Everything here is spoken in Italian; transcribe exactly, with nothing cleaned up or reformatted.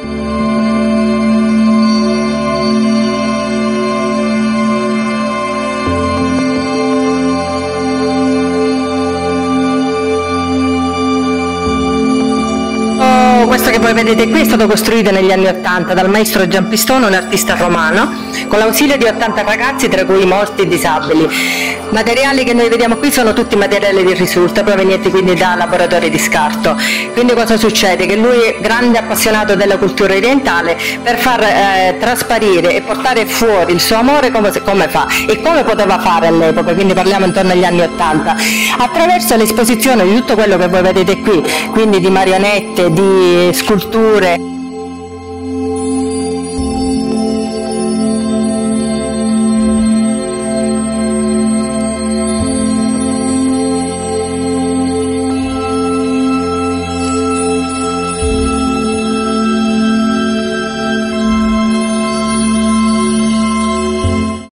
Questo che voi vedete qui è stato costruito negli anni ottanta dal maestro Giampistone, un artista romano, con l'ausilio di ottanta ragazzi, tra cui molti disabili. Materiali che noi vediamo qui sono tutti materiali di risulta, provenienti quindi da laboratori di scarto. Quindi cosa succede? Che lui è grande appassionato della cultura orientale, per far eh, trasparire e portare fuori il suo amore come, come fa e come poteva fare all'epoca, quindi parliamo intorno agli anni ottanta, attraverso l'esposizione di tutto quello che voi vedete qui, quindi di marionette, di sculture.